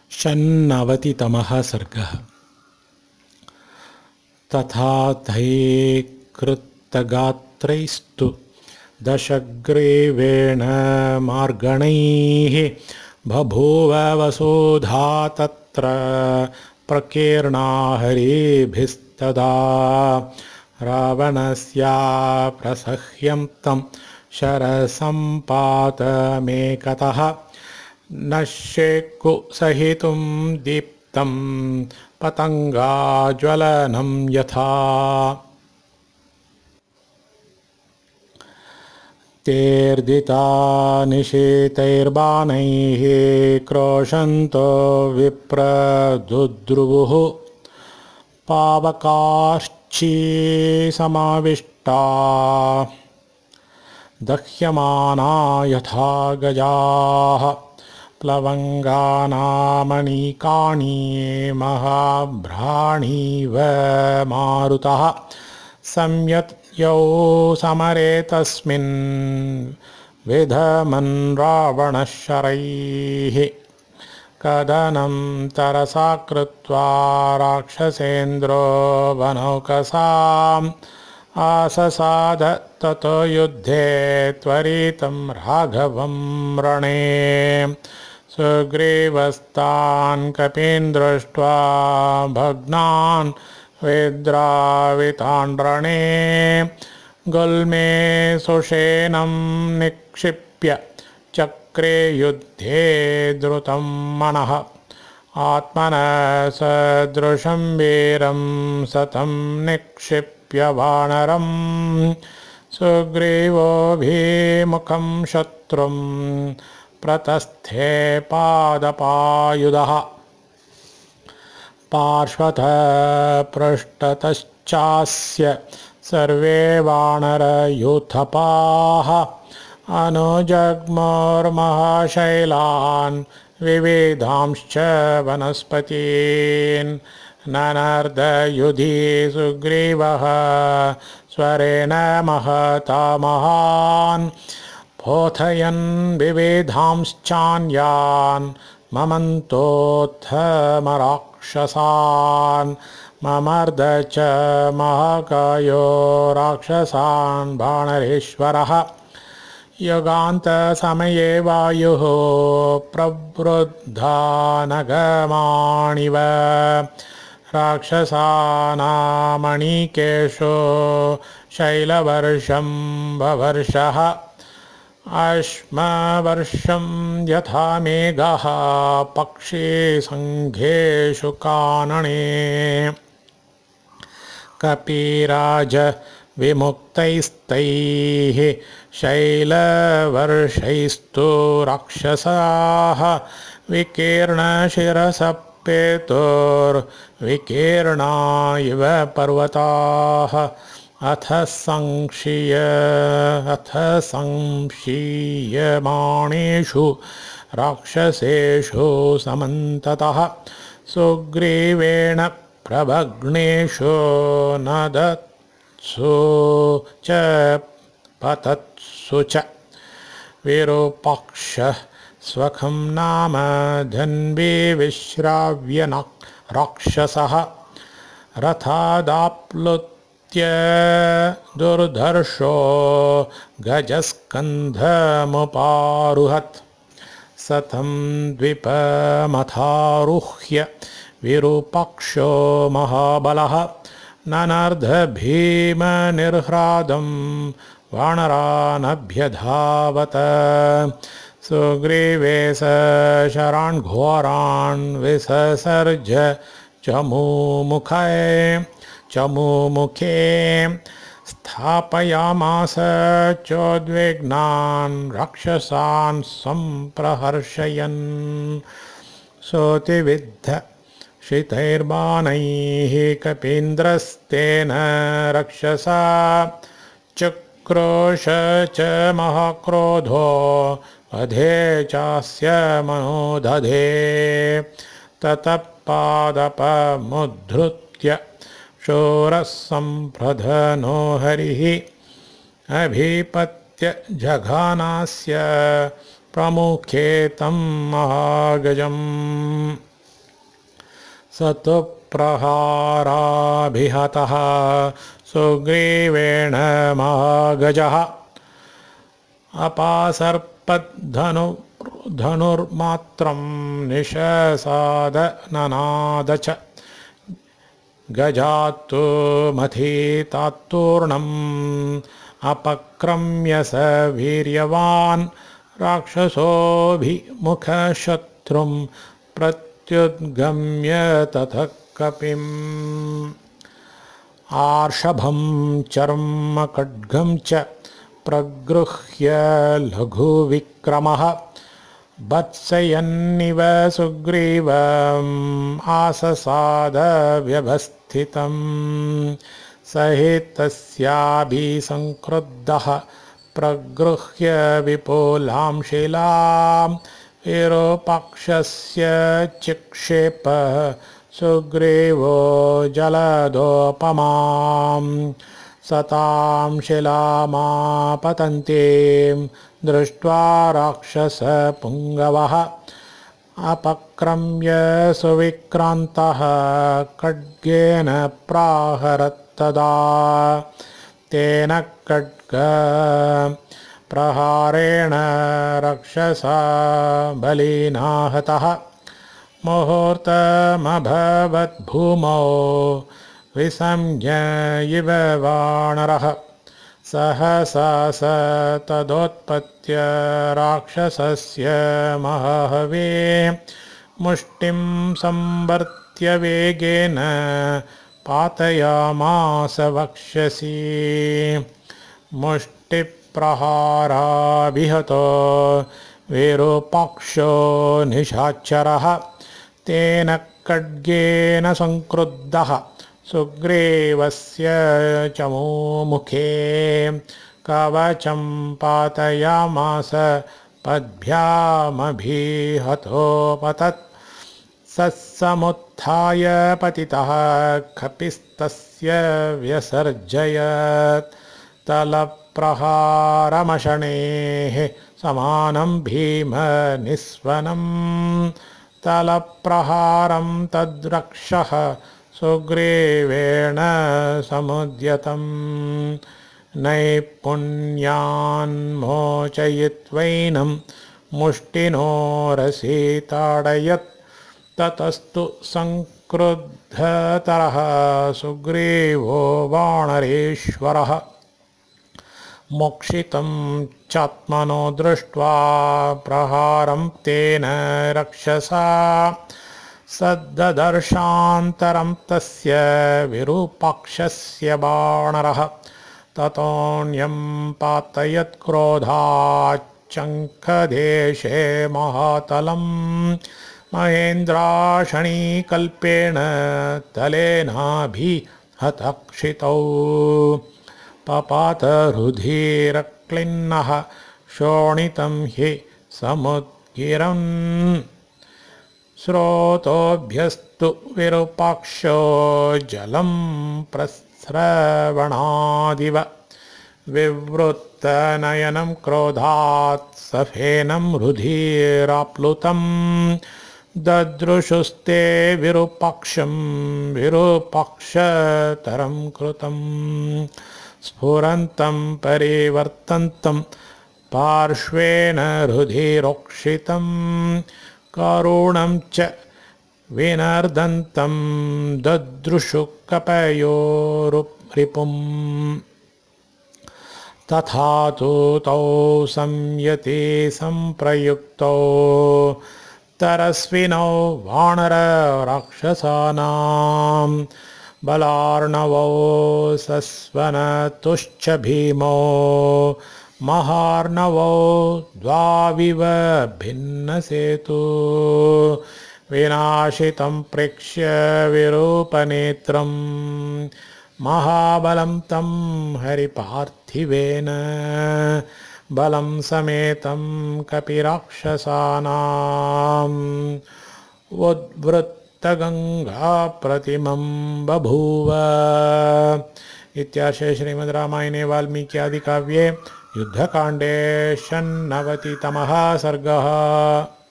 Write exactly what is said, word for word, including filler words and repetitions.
षण्णवतितमः सर्गः। तथा धैकृतगात्रैस्तु दशग्रीवेण मार्गणैः बभूव वसुधा तत्र प्रकीर्णा हरिभिस्तदा। रावणस्या प्रसह्यं तं शरसम्पातमेकतः नश्येक्कु सहितुं दीप्तं पतङ्गाज्वलनं यथा। तेर्दिता निशीतैर्बाणैः क्रोशन्तो विप्रदुद्रुवुः पावकाश्ची समाविष्टा दह्यमाना यथा गजाः। प्लवंगानामणिकानि महाभ्राणीव मारुतः संयत यौ समरे तस्मिन् विधमन् रावणः शरैः। कदनं तरसा कृत्वा राक्षसेन्द्रो वनौकसाम् आससाद ततो युद्धे त्वरितं राघवं रणे। सुग्रीवस्तान् कपीन् दृष्ट्वा भग्नान् विद्रावितान् रणे गुल्मे सुषेणं निक्षिप्य चक्रे युद्धे द्रुतं मनः। आत्मनः सदृशं वीरं सतं निक्षिप्य वानरं सुग्रीवोऽभिमुखं शत्रुं प्रतस्थे पादपायुधः। पार्श्वतः पृष्ठतश्चास्य सर्वे वानरयूथपाः अनुजग्मुर्महाशैलान् विविधांश्च वनस्पतीन्। ननर्दयुधि सुग्रीवः स्वरेण महता महान् पोथयन् विविधांश्चान्यान् ममन्तोत्थमराक्षसान्। ममर्द च महाकायो राक्षसान् बाणरेश्वरः। युगान्तसमये वायुः प्रवृद्धा नगमाणिव राक्षसानामणिकेषु शैलवर्षं बवर्षः। अश्मवर्षं यथा मेघः पक्षिसङ्घेषु कानने। कपिराज विमुक्तैस्तैः शैलवर्षैस्तु राक्षसाः विकीर्णशिरसपेतुर्विकीर्णा इव पर्वताः। अथ संक्षीय अथ संक्षीयमाणेषु राक्षसेषु समन्ततः सुग्रीवेण प्रभग्नेषु नदत्सु च पतत्सु च। विरूपाक्षः स्वखं नाम धन्वी विश्राव्य राक्षसः रथादाप्लुत्य दुर्धर्षो गजस्कन्धमुपारुहत्। सतं द्विपमथारुह्य विरूपाक्षो महाबलः ननर्ध भीमनिर्ह्रादं वानरानभ्यधावत। सुग्रीवे शरान् घोरान् विससर्ज चमूमुखे चमूमुखे स्थापयामास चोद्विग्नान् राक्षसान् सम्प्रहर्षयन्। सोऽतिविद्ध शितैर्बाणैः कपीन्द्रस्तेन रक्षसा चक्रोश च महाक्रोधो अधे चास्य मनोदधे। ततः पादपमुद्धृत्य शूरः सम्प्रधनो हरिः अभिपत्य जघानास्य प्रमुखे तं महागजम्। स तु प्रहाराभिहतः सुग्रीवेण महागजः अपासर्पद्धनु धनुर्मात्रं निशसाद ननाद च गजात्तु मथितात्तूर्णम् अपक्रम्य स वीर्यवान् राक्षसोऽभिमुखशत्रुं प्रत्युद्गम्य ततः कपिम् आर्षभं चर्मखड्गं च प्रगृह्य लघुविक्रमः भत्सयन्निव सुग्रीवम् आससाद व्यवस्थितम् सहितस्याभिसंक्रुद्धः प्रगृह्य विपुलां शिलां विरूपाक्षस्य चिक्षेप सुग्रीवो जलदोपमाम् सतां शिलामापतन्तीं दृष्ट्वा राक्षसपुङ्गवः अपक्रम्य सुविक्रान्तः खड्गेन प्राहरत्तदा तेन खड्गप्रहारेण राक्षसा बलिना हतः मुहूर्तमभवत् भूमौ विसंज्ञ इव वानरः सहसा स तदोत्पत्य राक्षसस्य महवे मुष्टिं संवर्त्य वेगेन पातयामास वक्षसि मुष्टिप्रहाराभिहतो विरूपाक्षो निशाचरः तेन खड्गेन संक्रुद्धः सुग्रीवस्य चमूमुखे कवचं पातयामास पद्भ्यामभिहतोपतत् सत्समुत्थाय पतितः कपिस्तस्य व्यसर्जयत् तलप्रहारमशनेः समानं भीमनिस्वनं तलप्रहारं तद्रक्षः सुग्रीवेण समुद्यतम् नैपुण्यान्मोचयित्वैनं मुष्टिनो रसिताडयत् ततस्तु संक्रुद्धतरः सुग्रीवो वानरेश्वरः मोक्षितं चात्मनो दृष्ट्वा प्रहारं तेन रक्षसा सद्ददर्शान्तरं तस्य विरूपाक्षस्य बाणरः ततोऽन्यं पातयत् क्रोधाच्चङ्खदेशे महातलं महेन्द्राशणीकल्पेन तलेनाभिहतक्षितौ पपात रुधिरक्लिन्नः शोणितं हि समुद्गिरन् स्रोतोभ्यस्तु विरूपाक्षो जलं प्रस्रवणादिव विवृत्तनयनं क्रोधात् सफेनं रुधिराप्लुतं ददृशुस्ते विरूपाक्षं विरूपाक्षतरं कृतं स्फुरन्तं परिवर्तन्तं पार्श्वेन रुधिरोक्षितं करुणं च विनर्दन्तं ददृशु कपयोरिपुम् तथा तु तौ संयति संप्रयुक्तौ तरस्विनौ वानरराक्षसानां बलार्णवौ सस्वनतुश्च भीमौ महार्णवौ द्वाविव भिन्नसेतु विनाशितं प्रेक्ष्य विरूपनेत्रं महाबलं तं हरिपार्थिवेन बलं समेतं कपिराक्षसानाम् उद्वृत्तगङ्गाप्रतिमं बभूव। इत्यार्षे श्रीमद् रामायणे वाल्मीकि आदिकाव्ये युद्धकाण्डे षण्णवतितमः सर्गः।